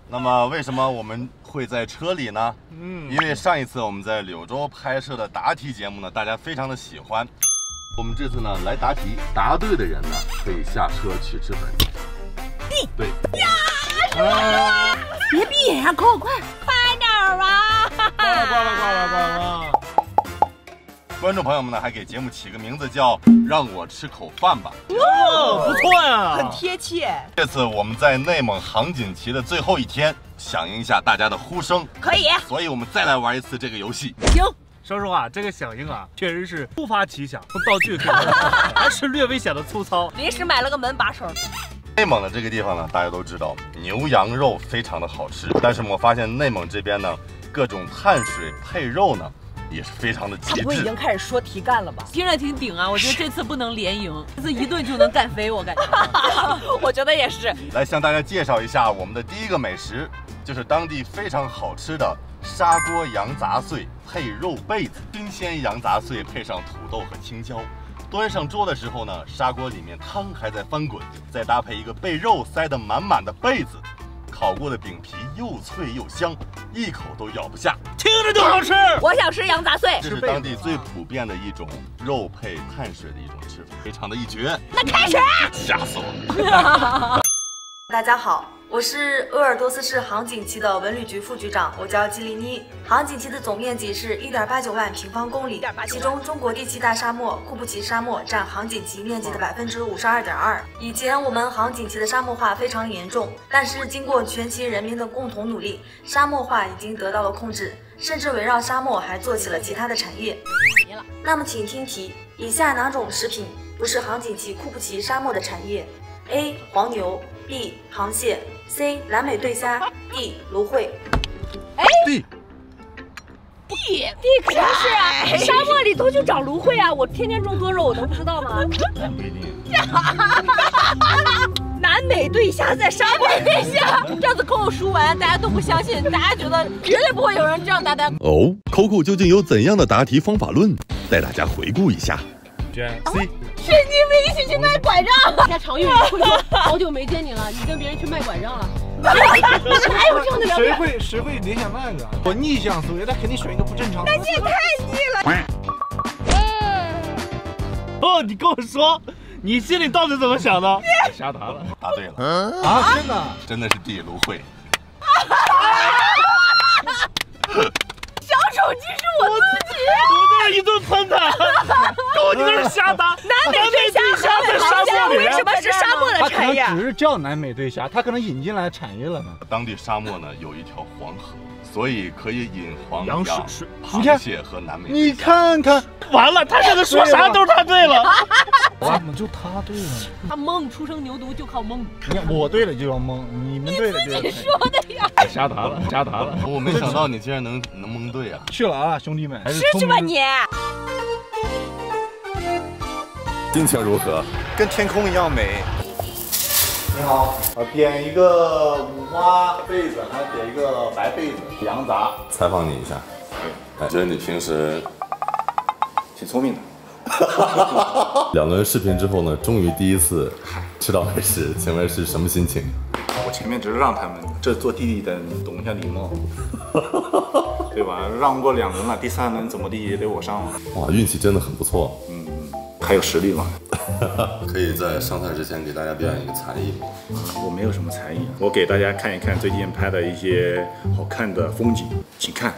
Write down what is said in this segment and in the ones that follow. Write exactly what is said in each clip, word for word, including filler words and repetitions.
那么为什么我们会在车里呢？嗯，因为上一次我们在柳州拍摄的答题节目呢，大家非常的喜欢。我们这次呢来答题，答对的人呢可以下车去吃粉。对呀， 啊！别闭眼呀，扣快快点儿吧！ 挂了挂了挂了挂了！ 观众朋友们呢，还给节目起个名字叫“让我吃口饭吧”。 哦，不错呀， 很贴切。 这次我们在内蒙杭锦旗的最后一天，响应一下大家的呼声， 可以。 所以我们再来玩一次这个游戏。 行。 说实话，这个响应啊，确实是突发奇想，道具可能还是略微显得粗糙。 临时买了个门把手。 内蒙的这个地方呢，大家都知道牛羊肉非常的好吃，但是我发现内蒙这边呢，各种碳水配肉呢，也是非常的极致。 他不已经开始说题干了吗？ 听着挺顶啊！我觉得这次不能连赢，这次一顿就能干飞，我感觉。 我觉得也是。 来向大家介绍一下我们的第一个美食，就是当地非常好吃的砂锅羊杂碎配肉被子。新鲜羊杂碎配上土豆和青椒，端上桌的时候呢，砂锅里面汤还在翻滚，再搭配一个被肉塞得满满的被子。烤过的饼皮又脆又香，一口都咬不下， 听着就好吃。 我想吃羊杂碎， 这是当地最普遍的一种肉配碳水的一种吃法，非常的一绝。 那开始， 吓死我了！ 大家好，我是鄂尔多斯市杭锦旗的文旅局副局长，我叫季丽妮。杭锦旗的总面积是 一点八九万平方公里，其中中国第七大沙漠库布齐沙漠占杭锦旗面积的百分之五十二点二。以前我们杭锦旗的沙漠化非常严重，但是经过全旗人民的共同努力，沙漠化已经得到了控制，甚至围绕沙漠还做起了其他的产业。那么请听题，以下哪种食品不是杭锦旗库布齐沙漠的产业 ？A. 黄牛 B. 螃蟹 C. 蓝莓对虾 D. 芦荟。 哎 D D D 肯定是啊，沙漠里头就长芦荟啊！我天天种多肉，我能不知道吗？ 不一定。 南美对虾在沙漠里下， 这样子扣扣说完，大家都不相信，大家觉得绝对不会有人这样答答。 哦 ，Coco 究竟有怎样的答题方法论？带大家回顾一下。 选 C。 是你们一起去卖拐杖。 家常玉会说好久没见你了，你跟别人去卖拐杖了。 还有这样的聊天？ 谁会谁会联想那个？我逆向思维，他肯定选一个不正常的。 那这也太逆了。 哦，你跟我说，你心里到底怎么想的？瞎答了， 答对了。 啊，真的？ 真的是 D 芦荟。 小手机是我自己。 我在一顿喷他，狗你那是瞎答。 南美对虾在沙漠里， 为什么是沙漠的产业？ 他可能只是叫南美对虾，他可能引进来产业了呢。 当地沙漠呢有一条黄河，所以可以引黄羊羊、 水螃蟹和南美。 你看看， 完了，他现在说啥都是他对了。 怎么就他对了？ 他蒙，初生牛犊就靠蒙。 你看我对了就要蒙，你们对了就要。 你说的呀？ 瞎答了，瞎答了。 我没想到你竟然能能蒙对啊！ 去了啊，兄弟们， 是去吧你。 心情如何？ 跟天空一样美。你好，我点一个五花被子，还点一个白被子，羊杂。 采访你一下，哎，觉得你平时挺聪明的。 两轮视频之后呢，终于第一次吃到美食，请问是什么心情？ 我前面只是让他们，这做弟弟的懂一下礼貌，对吧？让过两轮了，第三轮怎么地也得我上了。 哇，运气真的很不错。 嗯，还有实力嘛。 可以在上菜之前给大家表演一个才艺吗？ 我没有什么才艺，我给大家看一看最近拍的一些好看的风景，请看。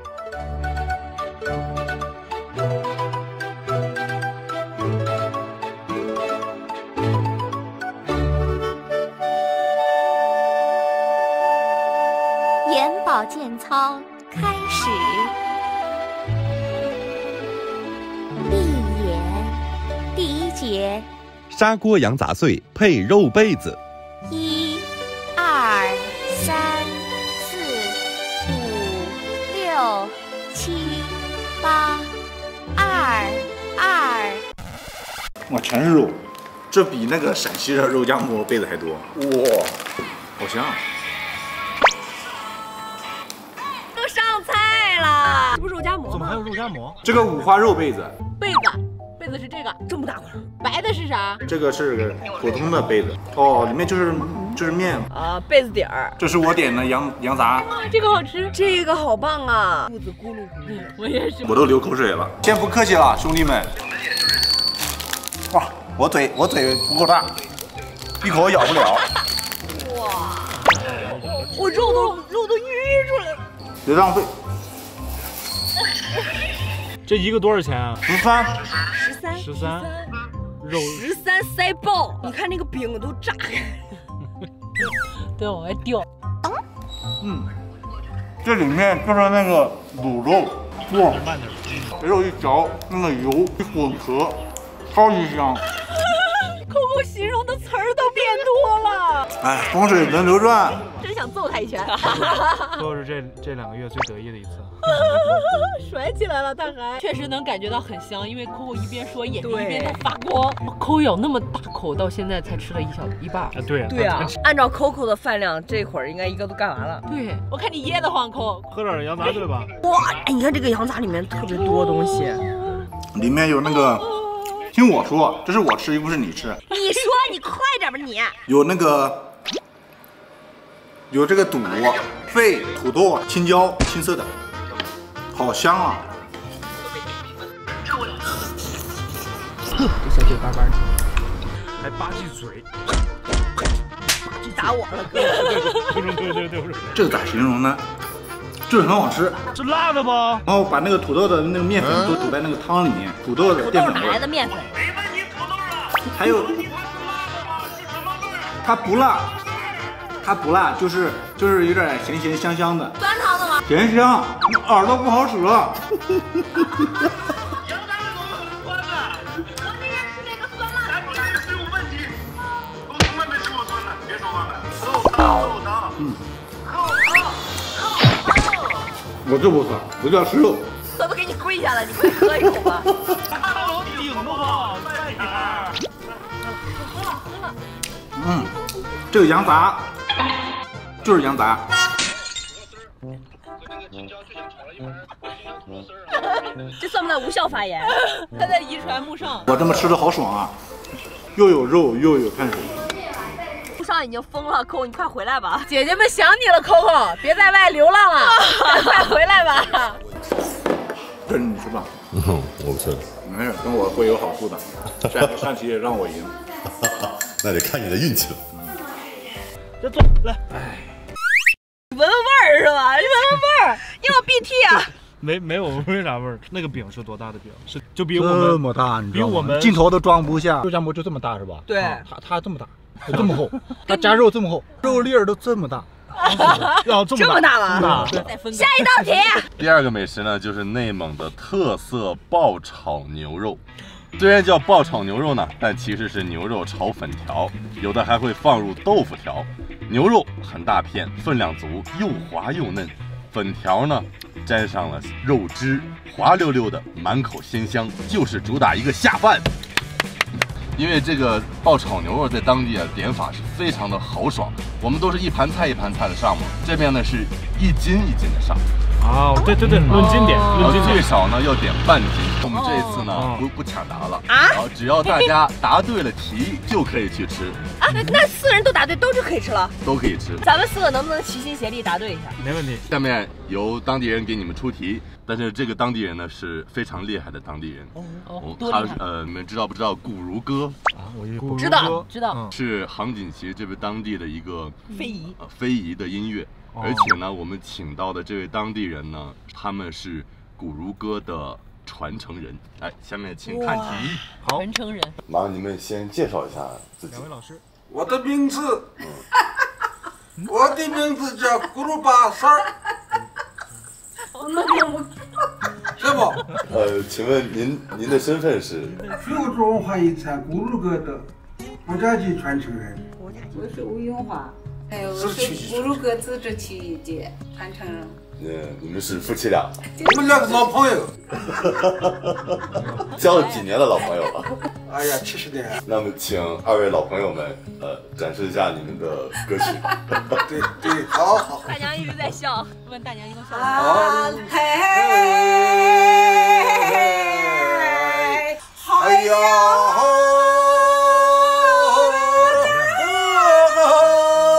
眼保健操开始，闭眼。第一节， 砂锅羊杂碎配肉被子。 一、二、三、四、五、六、七、八，二二。 哇，全是肉，这比那个陕西的肉夹馍被子还多。哇，好香！ 都上菜了， 这不是肉夹馍吗？ 怎么还有肉夹馍？ 这个五花肉被子， 被子，被子是这个，这么大块。白的是啥？ 这个是普通的被子。哦，里面就是这是面啊，被子底儿。 这是我点的羊羊杂， 这个好吃， 这个好棒啊！肚子咕噜咕噜， 我也是。 我都流口水了。先不客气了，兄弟们。哇，我嘴我嘴不够大，一口咬不了。 哇，我肉都肉都淤出来了。 别浪费。 这一个多少钱啊？ 十三。 十三。 十三。肉。 十三塞爆！你看那个饼都炸开。 对，往外掉。 嗯，这里面就是那个卤肉，哇，这肉一嚼，那个油一混合，超级香。 Coco 形容的词儿都变多了。 哎，风水轮流转。 真想揍他一拳。 都是这这两个月最得意的一次。 甩起来了，他还确实能感觉到很香，因为 Coco 一边说眼睛一边都发光。Coco 咬那么大口，到现在才吃了一小一半。 啊，对呀， 对啊，按照 Coco 的饭量，这会儿应该一个都干完了。 对，我看你噎得慌，Coco。 喝点羊杂对吧？ 哇，哎，你看这个羊杂里面特别多东西， 里面有那个，听我说，这是我吃，又不是你吃。 你说，你快点吧你。 有那个，有这个肚、肺、土豆、青椒，青色的。好香啊！ 这小嘴巴巴的， 还吧唧嘴， 打我了哥！ 对对对对对， 这个咋形容呢？就是很好吃。 是辣的吗？ 然后把那个土豆的那个面粉都煮在那个汤里面，土豆的淀粉味。 哪来的面粉？ 还有，它不辣，它不辣，就是就是有点咸咸香香的。 酸汤的吗？ 咸香，耳朵不好使了。嗯，我这不喝，我就要吃肉。 我都给你跪下了，你快喝一口吧。 顶着吧，快点。 嗯，这个羊杂就是羊杂。 这算不算无效发言？ 他在遗传木上。 我这么吃的好爽啊，又有肉又有碳水。 木上已经疯了，Coco，你快回来吧。 姐姐们想你了 ，Coco， 别在外流浪了，快回来吧。 这是你吃吧？ 嗯，我不吃。 没事，跟我会有好处的。上上期也让我赢。 那得看你的运气了。 这走来，哎， 闻闻味儿是吧？你闻闻味儿，你要 B T 啊？ 没没有没啥味儿。那个饼是多大的饼？是就比我这们么大，你知道吗？ 比我们镜头都装不下。肉夹馍就这么大是吧？ 对， 它它这么大，这么厚，它夹肉这么厚，肉粒儿都这么大。 要这这么大了， 大。 下一道题。 第二个美食呢，就是内蒙的特色爆炒牛肉。虽然叫爆炒牛肉呢，但其实是牛肉炒粉条，有的还会放入豆腐条。牛肉很大片，分量足，又滑又嫩。粉条呢，沾上了肉汁，滑溜溜的，满口鲜香，就是主打一个下饭。因为这个爆炒牛肉在当地啊点法是非常的豪爽，我们都是一盘菜一盘菜的上嘛，这边呢是一斤一斤的上。 啊，对对对，论斤点，论斤最少呢要点半斤。我们这一次呢不不抢答了啊，然后只要大家答对了题就可以去吃啊。那四人都答对，都就可以吃了， 都可以吃。 咱们四个能不能齐心协力答对一下？ 没问题。 下面由当地人给你们出题，但是这个当地人呢是非常厉害的当地人。 哦， 他呃，你们知道不知道古如歌？ 啊，我一知道知道， 是杭锦旗这位当地的一个非遗呃非遗的音乐。而且呢，我们请到的这位当地人呢，他们是古如歌的传承人。来，下面请看题。 好， 传承人。 麻烦你们先介绍一下自己。 两位老师， 我的名字，我的名字叫古鲁巴三儿。是不？ 呃，请问您您的身份是？ 旧中华遗产古鲁歌的国家级传承人。 我是吴永华。哎，我是古鲁歌自治区级传承人。 嗯，你们是夫妻俩？ 我们两个老朋友。 交了几年的老朋友了？ 哎呀，七十年。 那么，请二位老朋友们，呃，展示一下你们的歌曲。 对对，好好。 大娘一直在笑，问大娘一共笑了。 啊嘿， 哎呀！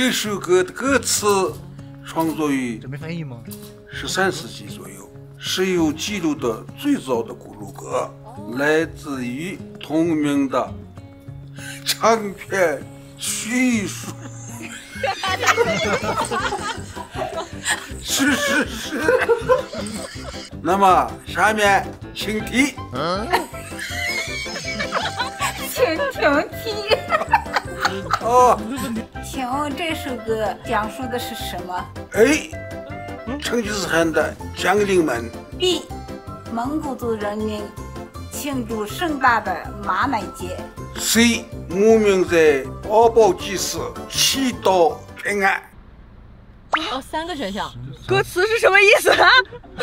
这首歌的歌词创作于这没翻译吗？ 十三世纪左右，是有记录的最早的咕噜歌，来自于同名的长篇叙述。是是是。那么下面请听。 请听题。 哦， 请问这首歌讲述的是什么 ？A. 成吉思汗的将领们。 B. 蒙古族人民庆祝盛大的马奶节。 C. 牧民在宝宝祭祀祈祷平安。 哦，三个选项。 歌词是什么意思啊？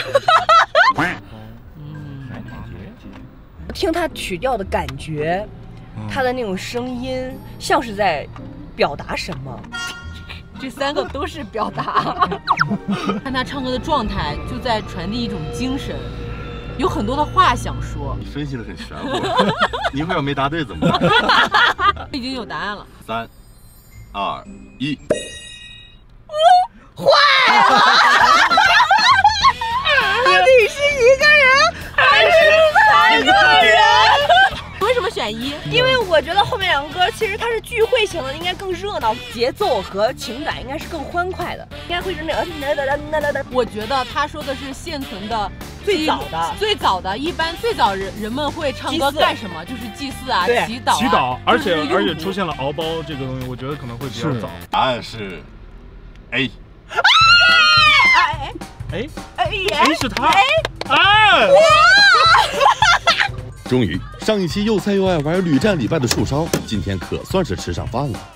听他曲调的感觉，他的那种声音像是在表达什么？ 这三个都是表达。看他唱歌的状态，就在传递一种精神，有很多的话想说。 你分析的很玄乎，你一会儿要没答对怎么办？ 已经有答案了。 三、二、一。 坏了！到底是一个人还是三个人？ 为什么选一？ 因为我觉得后面两个歌其实它是聚会型的，应该更热闹，节奏和情感应该是更欢快的，应该会是那个。 我觉得他说的是现存的最早的， 最早的，一般最早人人们会唱歌干什么？就是祭祀啊，祈祷、啊。 祈祷，而且而且出现了敖包这个东西，我觉得可能会比较早。 答案是 A。 哎哎哎哎是他哎哎！ 终于，上一期又菜又爱玩屡战屡败的树梢，今天可算是吃上饭了。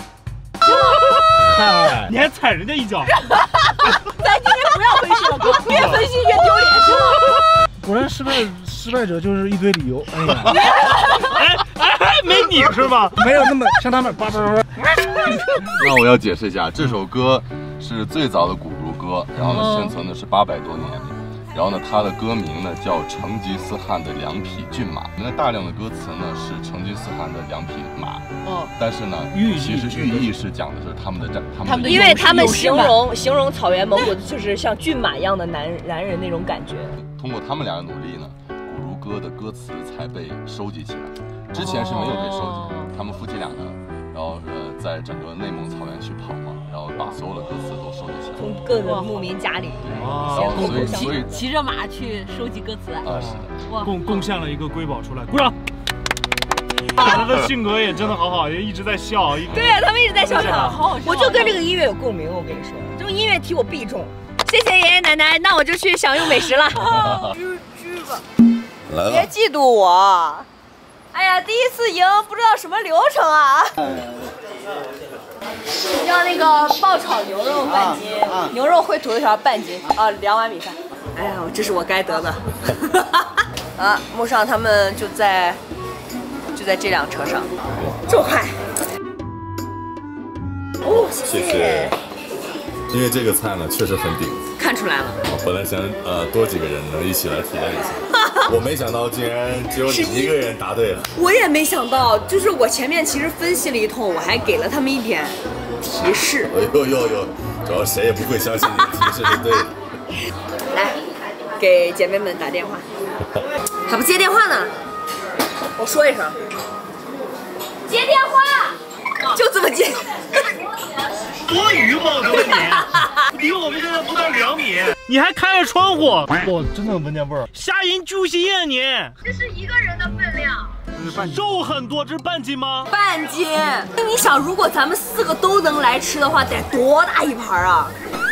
嗨，你还踩人家一脚！ 咱今天不要分析了，哥，越分析越丢脸，行吗？ 果然失败失败者就是一堆理由。哎呀， 哎哎，没你是吗？ 没有那么像他们叭叭叭。 那我要解释一下，这首歌是最早的古如歌，然后呢，现存的是八百多年。然后呢，它的歌名呢叫成吉思汗的两匹骏马。那大量的歌词呢是成吉思汗的两匹马，哦，但是呢，其实寓意是讲的是他们的战，他们的， 因为他们形容形容草原蒙古就是像骏马一样的男男人那种感觉。 通过他们俩的努力呢，古如歌的歌词才被收集起来，之前是没有被收集的。他们夫妻俩呢，然后呃，在整个内蒙草原去跑嘛，然后把所有的歌词都收集起来， 从各个牧民家里， 哦，所以所以骑着马去收集歌词啊，是的， 贡贡献了一个瑰宝出来，鼓掌。他的性格也真的好好，也一直在笑。 对啊，他们一直在笑场，好好笑。我就跟这个音乐有共鸣，我跟你说，这种音乐题我必中。谢谢爷爷奶奶，那我就去享用美食了。吃吃吧，别嫉妒我。哎呀，第一次赢，不知道什么流程啊。要那个爆炒牛肉半斤，牛肉烩土豆条半斤，啊，两碗米饭。哎呀，这是我该得的。啊，木上他们就在就在这辆车上，这么快。哦，谢谢。 因为这个菜呢确实很顶， 看出来了。 我本来想呃多几个人能一起来体验一下，我没想到竟然只有你一个人答对了。 我也没想到，就是我前面其实分析了一通，我还给了他们一点提示。 哎呦呦呦，主要谁也不会相信你提示是对的。 来，给姐妹们打电话，还不接电话呢？我说一声，接电话，就这么接。 多余吗？我问你，离我们现在不到两米，你还开着窗户，哇，真的闻见味儿。吓人揪心呀你！ 这是一个人的分量， 肉很多，这是半斤吗？ 半斤。那你想，如果咱们四个都能来吃的话，得多大一盘啊！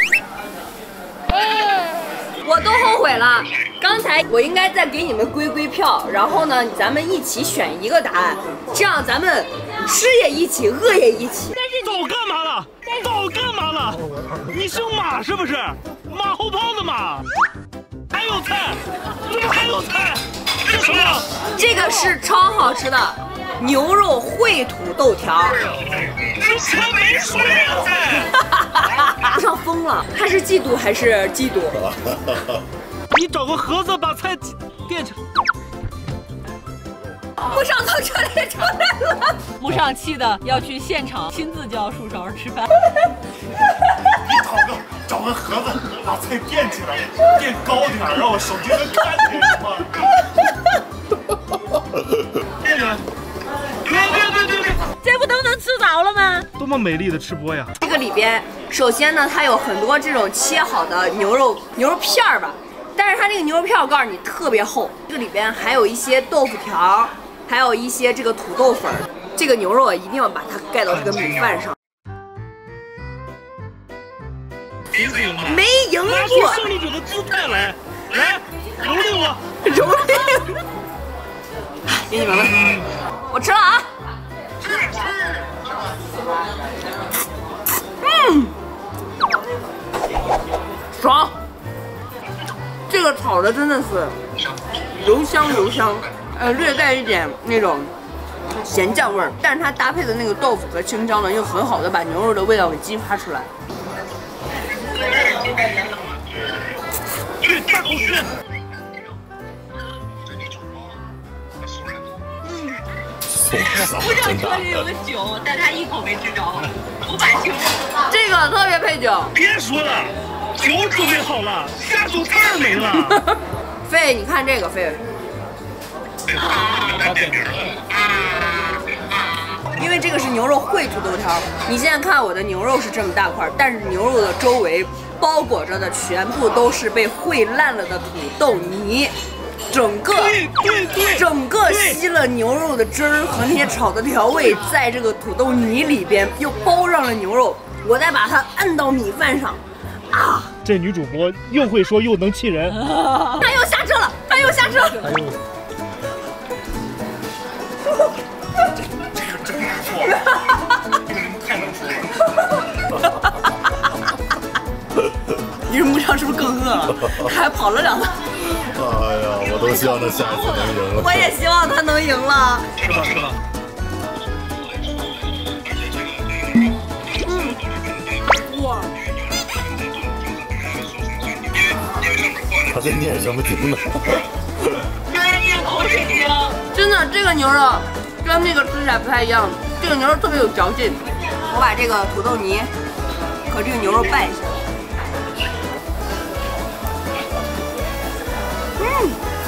我都后悔了，刚才我应该再给你们归归票，然后呢，咱们一起选一个答案，这样咱们吃也一起，饿也一起。但是早干嘛了？早干嘛了？你姓马是不是？马后炮的马。还有菜，怎么还有菜？这是什么？ 这个是超好吃的牛肉烩土豆条。 之前没说呀，菜。 不上疯了，他是嫉妒还是嫉妒？ 你找个盒子把菜垫起来。 木上从这里出来了， 木上气的要去现场亲自教树梢吃饭。 你找个找个盒子，把菜垫起来，垫高点，让我手机能看见吗？别别别别别！ 这不都能吃着了吗？ 多么美丽的吃播呀！ 这个里边，首先呢，它有很多这种切好的牛肉牛肉片儿吧，但是它这个牛肉片，我告诉你特别厚。这个里边还有一些豆腐条，还有一些这个土豆粉。这个牛肉啊，一定要把它盖到这个米饭上。没赢过， 拿出胜利者的姿态来，来蹂躏我， 蹂躏。给你们了，我吃了啊。嗯，爽。这个炒的真的是油香油香，呃，略带一点那种咸酱味儿，但是它搭配的那个豆腐和青椒呢，又很好的把牛肉的味道给激发出来。 去大口吃。 不知道车里有个酒，但他一口没吃着，不把酒。 这个特别配酒。 别说了，酒准备好了，下酒菜没了。 飞，你看这个飞。因为这个是牛肉烩土豆条，你现在看我的牛肉是这么大块，但是牛肉的周围包裹着的全部都是被烩烂了的土豆泥。整个整个吸了牛肉的汁儿和那些炒的调味，在这个土豆泥里边又包上了牛肉，我再把它按到米饭上，啊！ 这女主播又会说又能气人， 她又下车了，她又下车了。 这个真不错，这个人太能说了。 你这木上是不是更饿了？他还跑了两趟。 哎呀，我都希望他下一次能赢了。 我也希望他能赢了。 是吧是吧？ 嗯，哇！ 他在念什么经呢？ 真的，这个牛肉跟那个吃起来不太一样，这个牛肉特别有嚼劲。我把这个土豆泥和这个牛肉拌一下。嗯，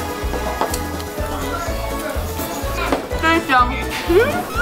真香。嗯，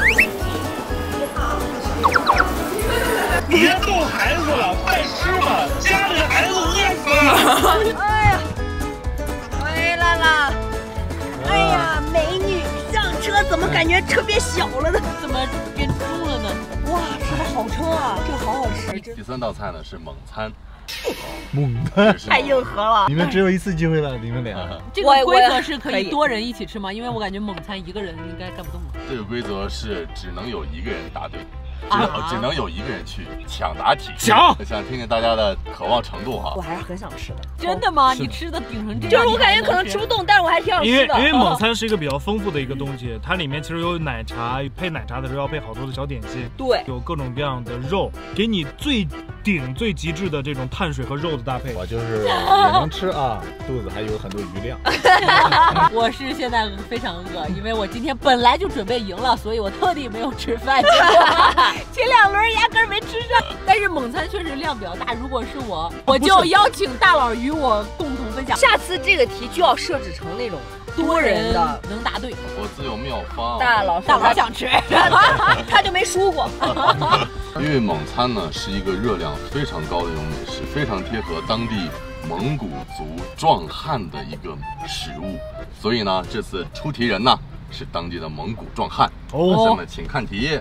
别逗孩子了，快吃吧，家里的孩子饿死了。 哎呀，回来了。哎呀，美女上车，怎么感觉车变小了呢？ 怎么变重了呢？ 哇，是个好车啊，这个好好吃。 第三道菜呢是蒙餐。 猛餐太硬核了！ 你们只有一次机会了，你们俩。 这个规则是可以多人一起吃吗？因为我感觉猛餐一个人应该干不动。 这个规则是只能有一个人答对，只能、啊、只能有一个人去抢答题。 抢！ 想听听大家的渴望程度哈。 我还是很想吃的。 真的吗？你吃的顶成这样？ 就是我感觉可能吃不动，但是我还挺想吃的。 因为因为蒙餐是一个比较丰富的一个东西，它里面其实有奶茶，配奶茶的时候要配好多的小点心。 对， 有各种各样的肉，给你最顶最极致的这种碳水和肉的搭配。 我就是也能吃啊，肚子还有很多余量。 我是现在非常饿，因为我今天本来就准备赢了，所以我特地没有吃饭。前两轮压根没吃上。但是蒙餐确实量比较大，如果是我，我就邀请大佬与我共同分享。 下次这个题就要设置成那种多人的能答对。 我自有妙方。 大佬大佬想吃， 他就没输过。 因为蒙餐呢是一个热量非常高的一种美食，非常贴合当地蒙古族壮汉的一个食物，所以呢，这次出题人呢是当地的蒙古壮汉。哦，同学们请看题。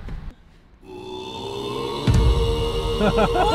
哇！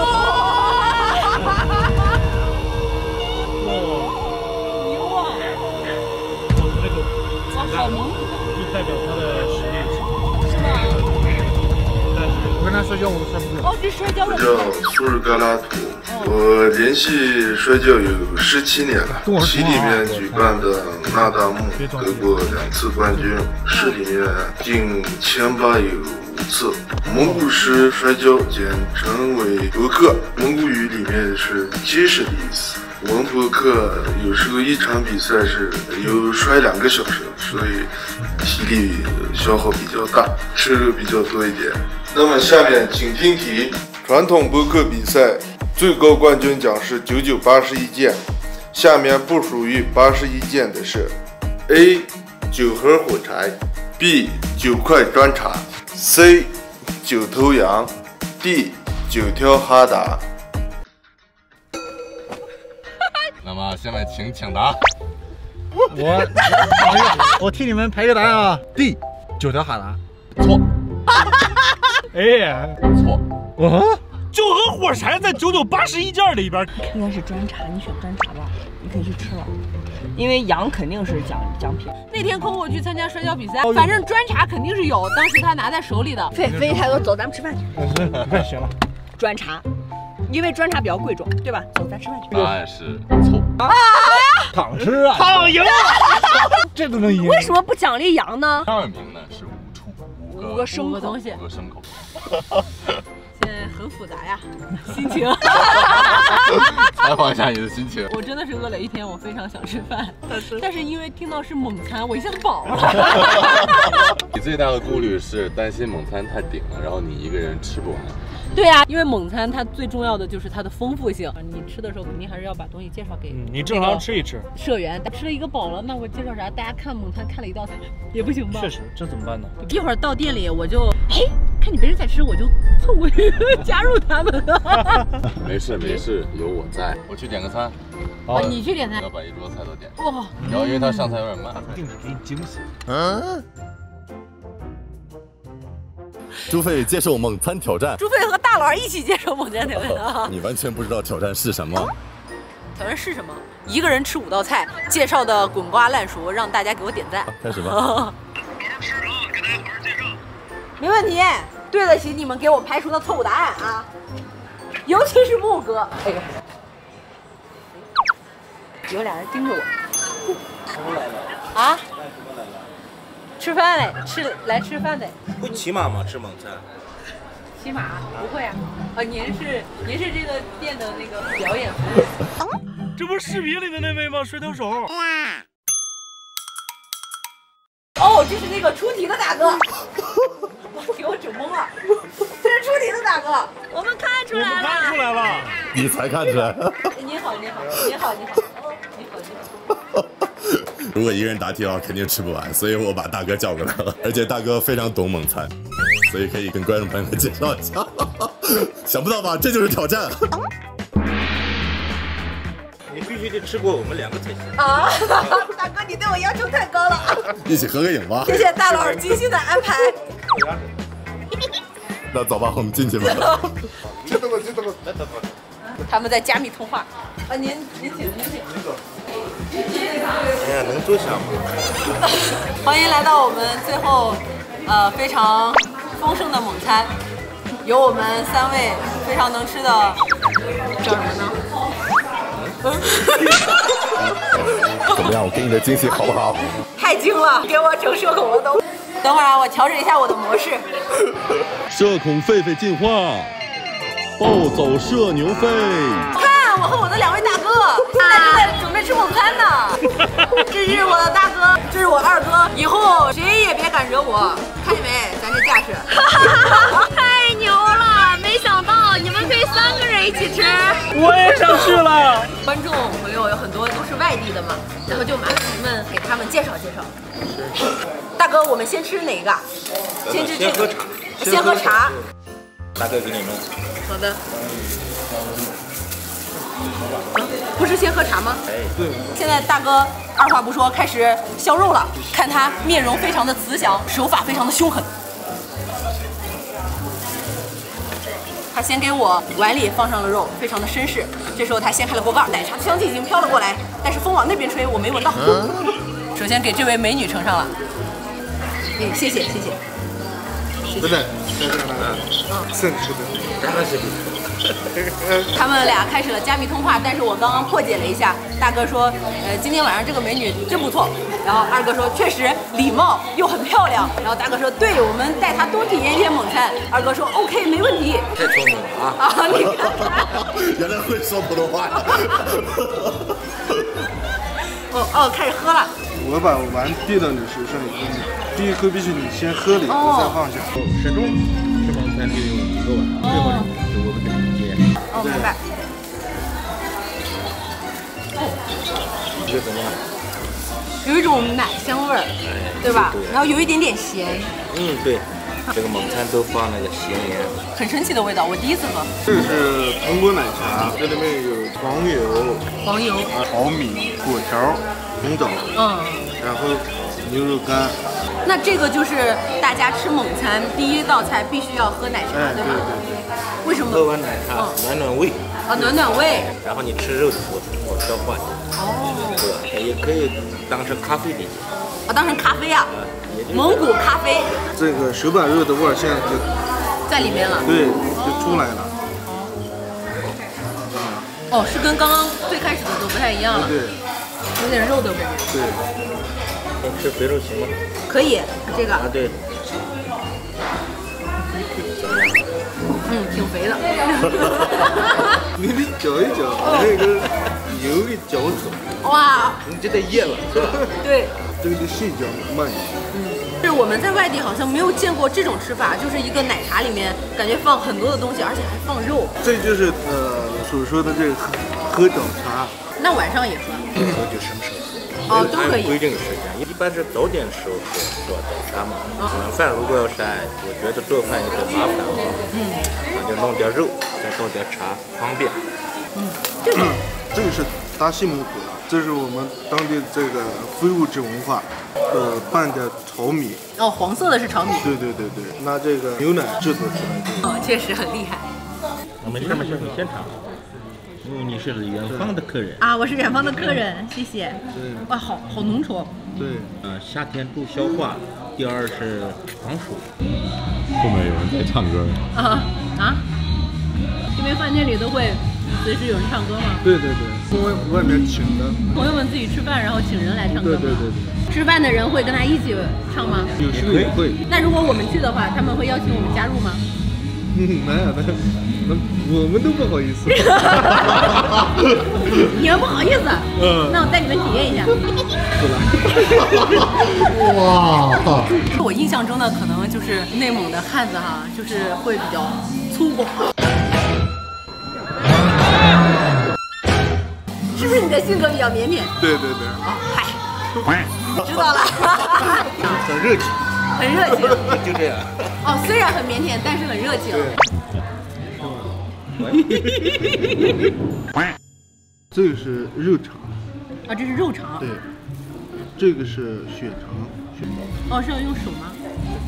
牛啊！ 我的这个子弹就代表他的实力。 是吗？ 我跟他摔跤，我都摔不过。 哦，这摔跤的。 我叫苏尔格拉图，我连续摔跤有十七年了。市里面举办的那达慕得过两次冠军，市里面进前八有五次。蒙古式摔跤简称为格克，蒙古语里面是结实的意思。 文扑克有时候一场比赛是有摔两个小时，所以体力消耗比较大，吃的比较多一点。那么下面请听题：传统扑克比赛最高冠军奖是九九八十一件，下面不属于八十一件的是 A 九盒火柴 ，B 九块砖茶 ，C 九头羊 ，D 九条哈达。 那么下面请抢答。 我我替你们排个答案啊 ，D 九条哈达。 错。 哎， 错。 啊？ 九盒火柴在九九八十一件里边， 应该是砖茶，你选砖茶吧，你可以去吃了。因为羊肯定是奖奖品。 那天扣扣去参加摔跤比赛，反正砖茶肯定是有，当时他拿在手里的。 费费太多，走，咱们吃饭去。 快行了。 砖茶，因为砖茶比较贵重，对吧？走，咱吃饭去。 答案是错。 啊！ 躺吃啊！ 躺赢了， 这都能赢？ 为什么不奖励羊呢？ 第二名呢是五畜，五个五个生口东西， 五个生口。 现在很复杂呀，心情。 采访一下你的心情。 我真的是饿了一天，我非常想吃饭，但是因为听到是蒙餐，我一下饱了。 你最大的顾虑是担心蒙餐太顶了，然后你一个人吃不完。 对呀、啊，因为蒙餐它最重要的就是它的丰富性，你吃的时候肯定还是要把东西介绍给、 嗯、你正常吃一吃。 社员吃了一个饱了，那我介绍啥？大家看蒙餐看了一道菜也不行吧？ 确实，这怎么办呢？ 一会儿到店里我就哎，看你别人在吃，我就凑过去加入他们。 没事没事，有我在。我去点个餐。 啊，你去点餐。 要把一桌菜都点。 哇！ 然后因为他上菜有点慢， 一定是给你惊喜。 嗯。朱飞接受猛餐挑战。 朱飞和大佬一起接受猛餐挑战。 你完全不知道挑战是什么？ 挑战是什么？一个人吃五道菜，介绍的滚瓜烂熟，让大家给我点赞。 啊、开始吧。 给他吃了，给大家好好介绍。 没问题，对得起你们给我排除的错误答案啊！尤其是木哥。哎呀，有俩人盯着我。 我来了。 啊？吃饭嘞，吃来吃饭的。 会骑马吗？吃蒙餐？ 骑马不会啊。啊，您是您是这个店的那个表演服务。 这不是视频里的那位吗？摔跤手。 哦，这是那个出题的大哥。给我整懵了。这是出题的大哥，我们看出来了。 看出来了。 你才看出来。 你好，你好，你好，你好，你好，你好。 如果一个人答题的话，肯定吃不完，所以我把大哥叫过来了。而且大哥非常懂蒙餐，所以可以跟观众朋友们介绍一下。想不到吧？这就是挑战。 你必须得吃过我们两个才行。 啊，大哥，你对我要求太高了。 一起合个影吧。 谢谢大佬精心的安排。 那走吧，我们进去吧。 知道了，知道了，来走走。 他们在加密通话。啊，您您请，您请。 哎呀，能坐下吗？ 欢迎来到我们最后，呃，非常丰盛的蒙餐，有我们三位非常能吃的，叫什么呢？ 怎么样？我给你的惊喜好不好？ 太精了，给我整社恐了都。等会儿啊，我调整一下我的模式。 社恐狒狒进化，暴走社牛狒。 看，我和我的两位大哥现在正在准备吃蒙餐呢。这是我的大哥，这是我二哥，以后谁也别敢惹我。看见没？咱这架势。 太牛了！没想到你们可以三个人一起吃。 我也想去了。 观众朋友有很多都是外地的嘛，那么就麻烦你们给他们介绍介绍。大哥，我们先吃哪个？先吃这个。先喝茶。 大哥给你们。 好的。不是先喝茶吗？ 哎，对。 现在大哥二话不说开始削肉了，看他面容非常的慈祥，手法非常的凶狠。他先给我碗里放上了肉，非常的绅士。这时候他掀开了锅盖，奶茶的香气已经飘了过来，但是风往那边吹，我没闻到。首先给这位美女盛上了，哎，谢谢谢谢。 真的，真的，嗯，是是的， 真的是。 他们俩开始了加密通话，但是我刚刚破解了一下，大哥说，呃，今天晚上这个美女真不错。然后二哥说，确实礼貌又很漂亮。然后大哥说，对，我们带她多体验一些蒙餐。二哥说 ，OK， 没问题。 太聪明了啊！ 啊，你看， 原来会说普通话。 哦哦，开始喝了。 我把碗递到你手上以后，第一口必须你先喝了以后再放下。 始终吃蒙餐就有几个碗，最后是我们的理解。 哦，明白。 你觉得怎么样？ 有一种奶香味儿，对吧？然后有一点点咸。 嗯，对。这个蒙餐都放那个咸盐， 很神奇的味道，我第一次喝。 这是苹果奶茶，这里面有黄油、 黄油、 炒米、果条、红枣， 嗯， 然后牛肉干。 那这个就是大家吃蒙餐第一道菜必须要喝奶茶， 哎、 对吧？ 对对对。 为什么？ 喝完奶茶、嗯、暖暖胃。 啊，暖暖胃。 然后你吃肉的时候好消化。 哦。 对，也可以当成咖啡理解。 啊，当成咖啡啊。嗯蒙古咖啡， 这个手把肉的味儿现在就在里面了， 对，就出来了。 哦，是跟刚刚最开始的都不太一样了， 对， 有点肉的味。 对， 你吃肥肉行吗？ 可以，这个。 啊，对。 嗯，挺肥的。 你得搅一搅，把那个油给搅走。 哇， 你这得咽了，是吧？ 对。 这个得细嚼慢嚼。 嗯，是我们在外地好像没有见过这种吃法，就是一个奶茶里面感觉放很多的东西，而且还放肉。 这就是呃所说的这个喝喝早茶。 那晚上也喝？ 喝就什么时候喝？ 哦，都可以。 规定的时间，一般是早点时候喝做早茶嘛。晚饭如果要是我觉得做饭有点麻烦啊，嗯，那就弄点肉，再倒点茶，方便。 嗯，这个这个是大西蒙古。这是我们当地这个非物质文化，呃，拌的炒米。 哦，黄色的是炒米。 对对对对，拿这个牛奶制作出来的。 哦，确实很厉害。 我们这么向你现场，因为你是远方的客人啊，我是远方的客人，谢谢。 对。 哇，好好浓稠。 对。 呃，夏天助消化，第二是防暑。 后面有人在唱歌。 啊啊！这边饭店里都会随时有人唱歌吗？ 对对对。外外面请的朋友们自己吃饭，然后请人来唱歌。 对对对对。 吃饭的人会跟他一起唱吗？ 有时候也会。 那如果我们去的话，他们会邀请我们加入吗？ 嗯，没有，那我们都不好意思。 你们不好意思？嗯。那我带你们体验一下。 哇！ 我印象中的可能就是内蒙的汉子哈，就是会比较粗犷。是不是你的性格比较腼腆？ 对对对。 哦，嗨，知道了。 很热情。 很热情。 就这样。 哦，虽然很腼腆，但是很热情。 这个是肉肠。 啊，这是肉肠。 对。这个是血肠。血肠。哦，是要用手吗？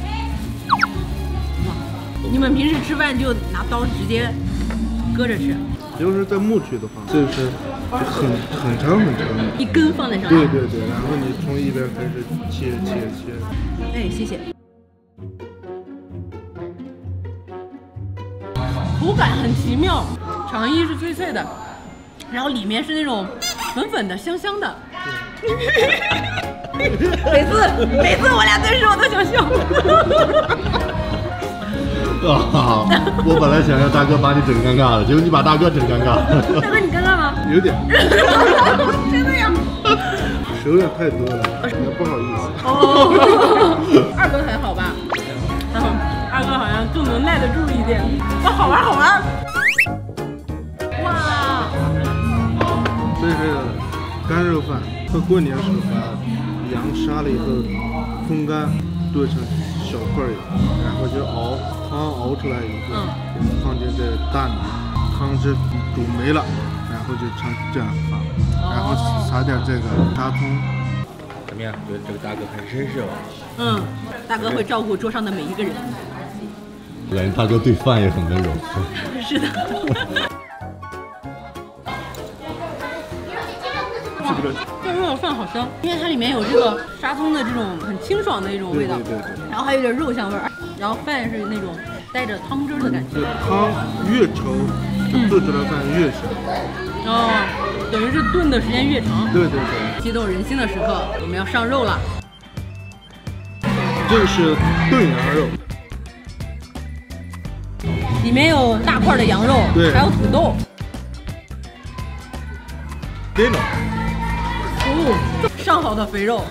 哇，你们平时吃饭就拿刀直接割着吃？ 要是在牧区的话，这是很很长很长的一根放在上面。 对对对，然后你从一边开始切切切。 哎，谢谢。口感很奇妙，肠衣是脆脆的，然后里面是那种粉粉的、香香的。每次每次我俩对视，我都想笑。 啊！我本来想让大哥把你整尴尬了，结果你把大哥整尴尬了。 大哥，你尴尬吗？ 有点。 真的呀？ 熟的太多了，也不好意思。 哦。二哥还好吧？然后二哥好像更能耐得住一点。哇，好玩好玩！哇！ 这是干肉饭，和过年时候把羊杀了以后风干，剁成小块儿，然后就熬汤熬出来以后，嗯、放进这大米，汤汁煮没了，然后就成这样放，然后撒点这个炸葱。 怎么样？觉得这个大哥很绅士哦。 嗯，大哥会照顾桌上的每一个人。 感觉大哥对饭也很温柔。 是的。这肉饭好香，因为它里面有这个沙葱的这种很清爽的一种味道， 对对对对， 然后还有点肉香味儿，然后饭是那种带着汤汁的感觉。 汤越稠做出来饭越香。 哦，等于是炖的时间越长。 对对对。 激动人心的时刻，我们要上肉了。 这个是炖羊肉， 里面有大块的羊肉， 对， 还有土豆。 对了。 哦，上好的肥肉。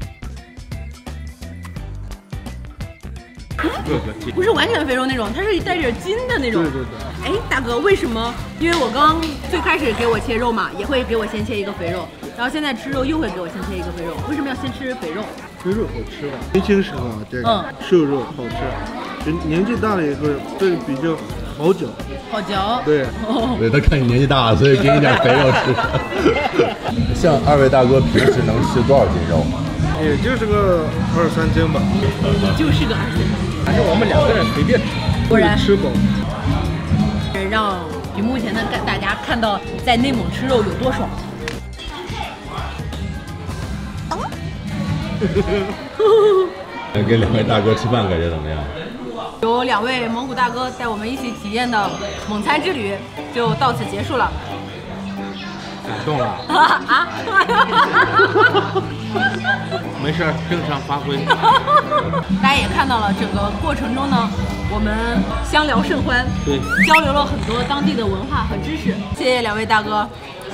不是完全肥肉那种，它是带点筋的那种。 对对对。 哎，大哥，为什么？因为我刚最开始给我切肉嘛，也会给我先切一个肥肉，然后现在吃肉又会给我先切一个肥肉，为什么要先吃肥肉？ 肥肉好吃吧？年轻时候啊，这个瘦肉好吃，人年纪大了以后，这个比较好嚼。 好嚼。 对。 对，他看你年纪大了，所以给你点肥肉吃。像二位大哥平时能吃多少斤肉？ 也就是个二三斤吧。 也就是个二三斤。 还是我们两个人随便吃， 果然吃饱。 让屏幕前的大家看到在内蒙吃肉有多爽。 跟两位大哥吃饭感觉怎么样？ 有两位蒙古大哥带我们一起体验的蒙餐之旅就到此结束了。 感动了啊！ 没事，正常发挥。 大家也看到了，整个过程中呢，我们相聊甚欢， 对， 交流了很多当地的文化和知识。谢谢两位大哥。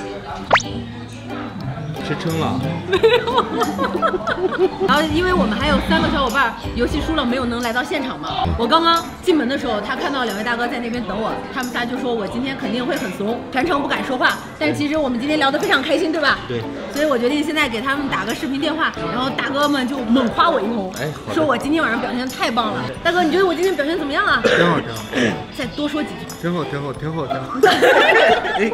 吃撑了。 没有。然后，因为我们还有三个小伙伴游戏输了没有能来到现场嘛，我刚刚进门的时候，他看到两位大哥在那边等我，他们仨就说我今天肯定会很怂，全程不敢说话。但其实我们今天聊得非常开心，对吧？ 对。 所以我决定现在给他们打个视频电话，然后大哥们就猛夸我一通， 哎， 说我今天晚上表现太棒了。大哥，你觉得我今天表现怎么样啊？ 挺好，挺好。 再多说几句。 挺好，挺好，挺好，挺好。 哎。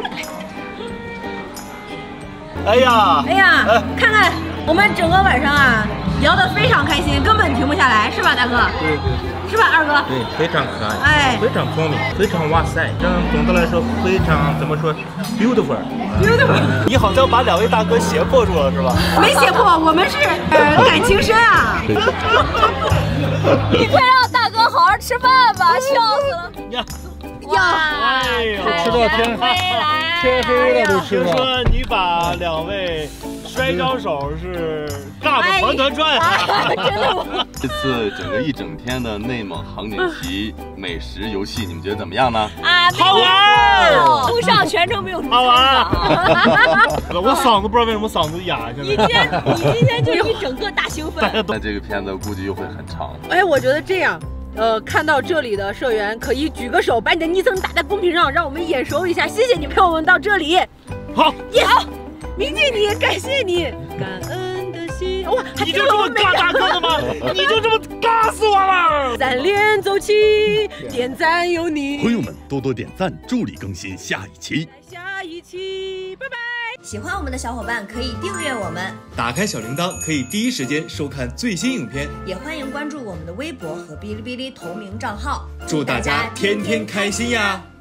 哎呀， 哎呀，看看我们整个晚上啊，聊得非常开心，根本停不下来，是吧，大哥？ 对对， 是吧，二哥？ 对，非常可爱， 哎， 非常聪明，非常哇塞，这总的来说非常怎么说 ，beautiful。 beautiful。 你好像把两位大哥胁迫住了，是吧？ 没胁迫，我们是呃感情深啊。 你快让大哥好好吃饭吧，笑死了。 呀。 呀， 哎呦， 吃到天天黑了都吃了。 听说你把两位摔跤手是尬的团团转啊！ 真的吗？ 这次整个一整天的内蒙杭锦旗美食游戏，你们觉得怎么样呢？ 啊， 好玩！ 风尚全程没有出好玩！我嗓子不知道为什么嗓子哑，现在。 你今天你今天就一整个大兴奋。 那这个片子估计又会很长。 哎，我觉得这样。呃，看到这里的社员可以举个手，把你的昵称打在公屏上，让我们眼熟一下。谢谢你陪我们到这里。 好， 也好，铭记你，感谢你，感恩的心。哇， 你就这么尬大哥的吗？你就这么尬死我了！ 三连走起，点赞有你。 朋友们多多点赞，助力更新下一期。 下一期，拜拜。 喜欢我们的小伙伴可以订阅我们， 打开小铃铛可以第一时间收看最新影片， 也欢迎关注我们的微博和哔哩哔哩同名账号。 祝大家天天开心呀！